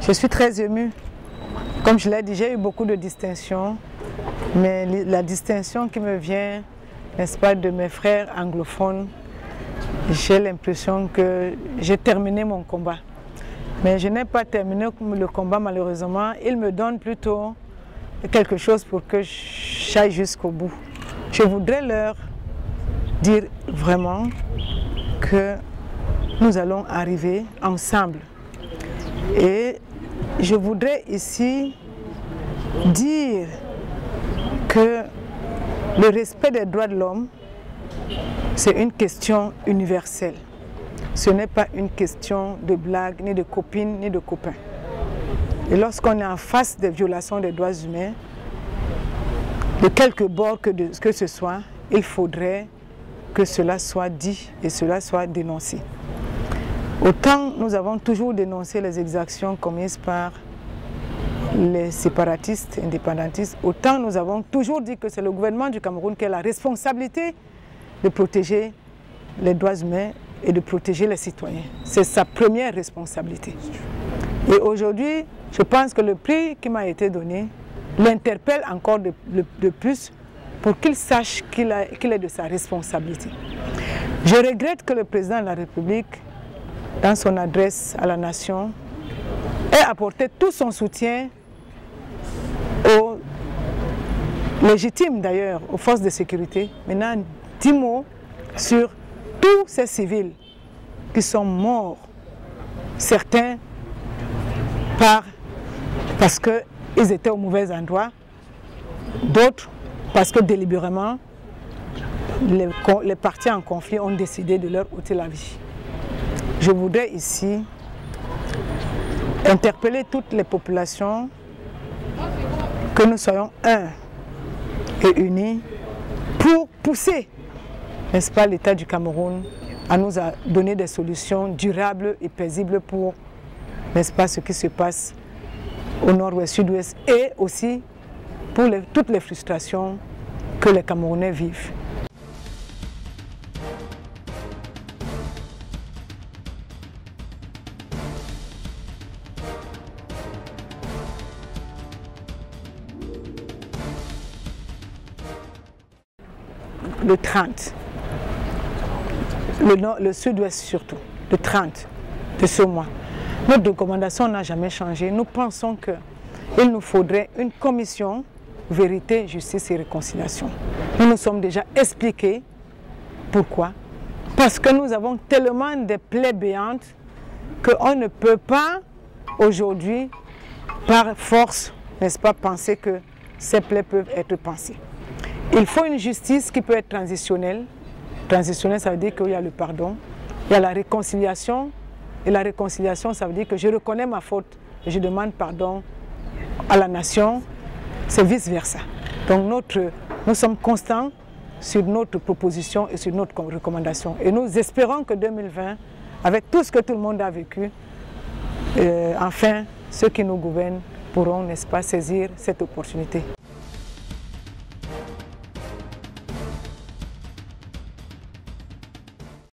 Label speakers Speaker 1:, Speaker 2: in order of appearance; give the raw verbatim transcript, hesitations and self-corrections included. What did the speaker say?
Speaker 1: Je suis très émue. Comme je l'ai dit, j'ai eu beaucoup de distinctions, mais la distinction qui me vient, n'est-ce pas, de mes frères anglophones, j'ai l'impression que j'ai terminé mon combat. Mais je n'ai pas terminé le combat malheureusement. Ils me donnent plutôt quelque chose pour que j'aille jusqu'au bout. Je voudrais leur dire vraiment que nous allons arriver ensemble. Et je voudrais ici dire que le respect des droits de l'homme, c'est une question universelle. Ce n'est pas une question de blague, ni de copines, ni de copains. Et lorsqu'on est en face des violations des droits humains, de quelque bord que, de, que ce soit, il faudrait que cela soit dit et cela soit dénoncé. Autant nous avons toujours dénoncé les exactions commises par les séparatistes, indépendantistes, autant nous avons toujours dit que c'est le gouvernement du Cameroun qui a la responsabilité de protéger les droits humains et de protéger les citoyens. C'est sa première responsabilité. Et aujourd'hui, je pense que le prix qui m'a été donné l'interpelle encore de, de, de plus pour qu'il sache qu'il qu'il est de sa responsabilité. Je regrette que le président de la République, dans son adresse à la nation, ait apporté tout son soutien aux légitimes d'ailleurs, aux forces de sécurité. Maintenant, dix mots sur tous ces civils qui sont morts, certains par, parce qu'ils étaient au mauvais endroit, d'autres parce que délibérément les, les partis en conflit ont décidé de leur ôter la vie. Je voudrais ici interpeller toutes les populations que nous soyons un et unis pour pousser, n'est-ce pas, l'État du Cameroun à nous donner des solutions durables et paisibles pour, n'est-ce pas, ce qui se passe au nord-ouest, sud-ouest et aussi pour les, toutes les frustrations que les Camerounais vivent. Le trente, le, le sud-ouest surtout, le trente de ce mois. Notre recommandation n'a jamais changé. Nous pensons qu'il nous faudrait une commission vérité, justice et réconciliation. Nous nous sommes déjà expliqués pourquoi. Parce que nous avons tellement de plaies béantes qu'on ne peut pas aujourd'hui, par force, n'est-ce pas, penser que ces plaies peuvent être pensées. Il faut une justice qui peut être transitionnelle. Transitionnelle, ça veut dire qu'il y a le pardon, il y a la réconciliation. Et la réconciliation, ça veut dire que je reconnais ma faute et je demande pardon à la nation. C'est vice-versa. Donc notre, nous sommes constants sur notre proposition et sur notre recommandation. Et nous espérons que deux mille vingt, avec tout ce que tout le monde a vécu, euh, enfin, ceux qui nous gouvernent pourront, n'est-ce pas, saisir cette opportunité.